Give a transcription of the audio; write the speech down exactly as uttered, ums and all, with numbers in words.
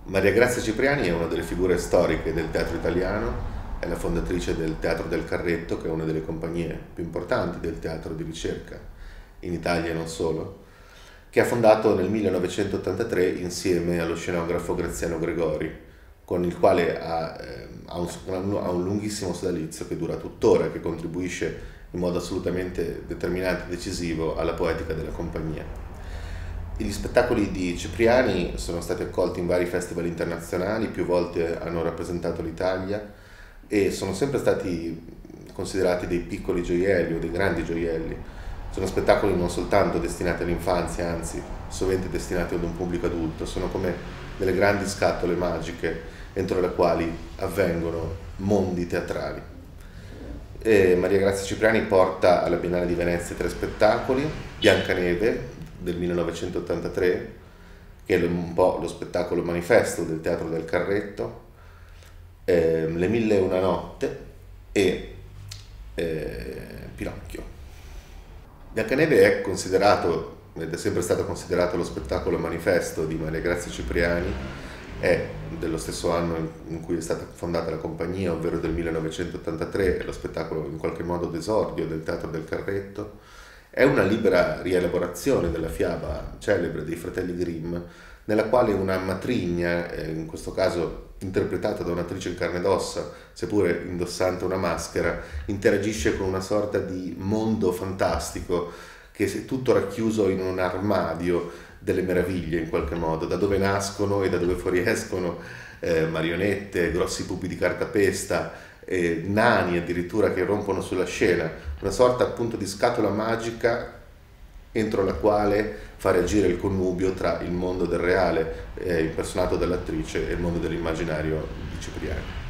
Maria Grazia Cipriani è una delle figure storiche del teatro italiano, è la fondatrice del Teatro del Carretto, che è una delle compagnie più importanti del teatro di ricerca in Italia e non solo, che ha fondato nel millenovecentottantatré insieme allo scenografo Graziano Gregori, con il quale ha, eh, ha, un, ha un lunghissimo sodalizio che dura tuttora, che contribuisce in modo assolutamente determinante e decisivo alla poetica della compagnia. Gli spettacoli di Cipriani sono stati accolti in vari festival internazionali, più volte hanno rappresentato l'Italia e sono sempre stati considerati dei piccoli gioielli o dei grandi gioielli. Sono spettacoli non soltanto destinati all'infanzia, anzi sovente destinati ad un pubblico adulto, sono come delle grandi scatole magiche entro le quali avvengono mondi teatrali. E Maria Grazia Cipriani porta alla Biennale di Venezia tre spettacoli: Biancaneve del millenovecentottantatré, che è un po' lo spettacolo manifesto del Teatro del Carretto, eh, Le Mille e una Notte e eh, Pinocchio. Biancaneve è considerato, ed è sempre stato considerato, lo spettacolo manifesto di Maria Grazia Cipriani, è dello stesso anno in cui è stata fondata la compagnia, ovvero del millenovecentottantatré, è lo spettacolo in qualche modo d'esordio del Teatro del Carretto. È una libera rielaborazione della fiaba celebre dei fratelli Grimm, nella quale una matrigna, in questo caso interpretata da un'attrice in carne ed ossa, seppure indossante una maschera, interagisce con una sorta di mondo fantastico che è tutto racchiuso in un armadio delle meraviglie in qualche modo, da dove nascono e da dove fuoriescono eh, marionette, grossi pupi di cartapesta, eh, nani addirittura che rompono sulla scena, una sorta appunto di scatola magica entro la quale fare agire il connubio tra il mondo del reale, eh, impersonato dall'attrice, e il mondo dell'immaginario di Cipriani.